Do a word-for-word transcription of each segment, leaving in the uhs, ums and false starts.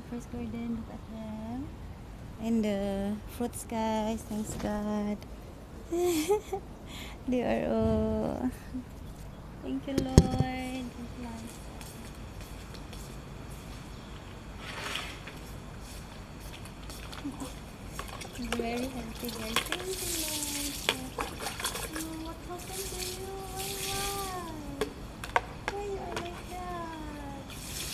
first garden. Look at them. And the fruits, guys. Thanks God. They are all. Thank you, Lord. It's very healthy, guys. Thank you, Lord. Oh, what happened to you? Why? Why you are like that?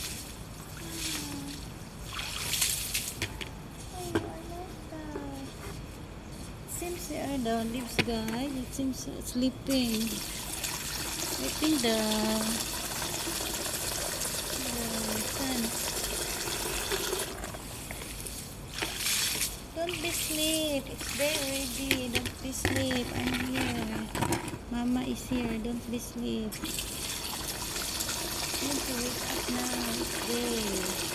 Why you are like that? Seems they are the leaves, guys. It seems it's sleeping. I think the, the sun. Don't be asleep. It's day already. Don't be asleep. I'm here. Mama is here. Don't be asleep. You need to wake up now. It's day.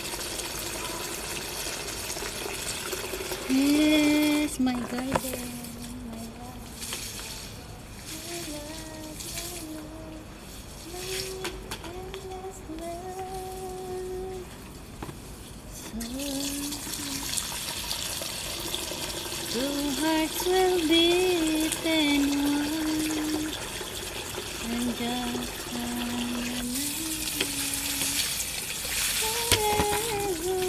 Yes, my garden. My love. My love. My love. My endless love. So two hearts will beat and one, and just one forever.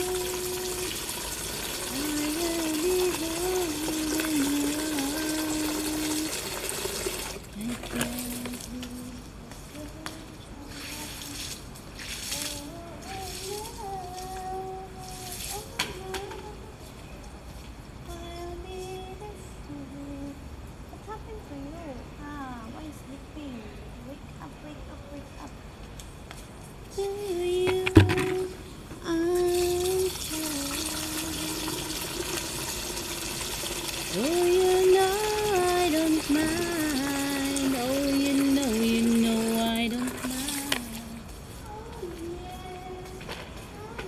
I will be holding on. I can't I'll be the fool. What happened to you? Ah, why are you sleeping? Wake up, wake up, wake up. To you, I'm oh, you know I don't mind. Oh, you know, you know I don't mind. Oh, yeah. Oh,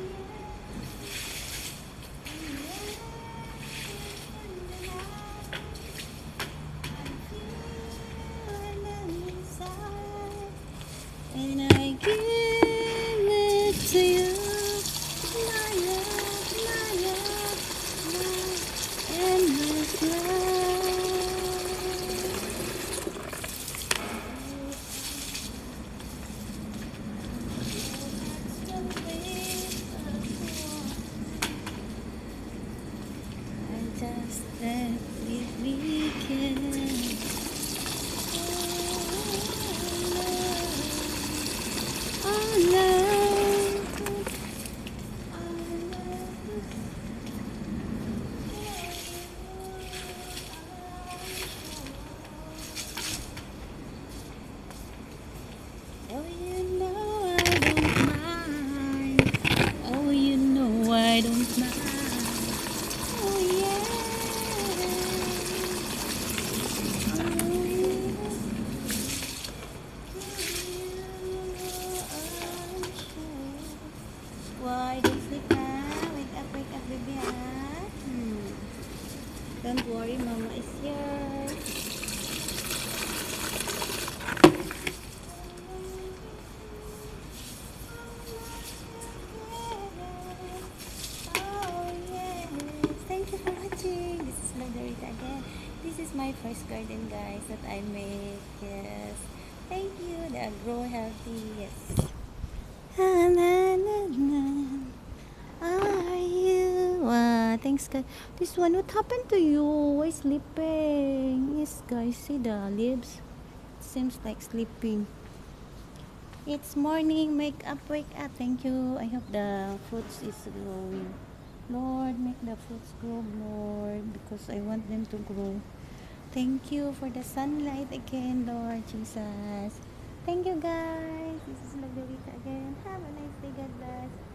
yeah. And I give it to you, my love, my love, my endless love. I just that if we can. Oh, love. Oh, you know I don't mind. Oh, you know I don't mind. Oh, yeah. Why don't sleep now? Wake up, wake up, baby, huh? Hmm. Don't worry, Mama is here. Oh, yes. Thank you for watching. This is Margarita again. This is my first garden, guys, that I make. Yes. Thank you. They grow healthy. Yes. Ah, na, na, na. Are you? Ah, thanks, guys. This one, what happened to you? Why sleeping? Yes, guys, see the leaves? Seems like sleeping. It's morning. Wake up, wake up. Thank you. I hope the fruits is growing. Lord, make the fruits grow, Lord, because I want them to grow. Thank you for the sunlight again, Lord Jesus. Thank you, guys. This is Margarita again. Have a nice day. God bless.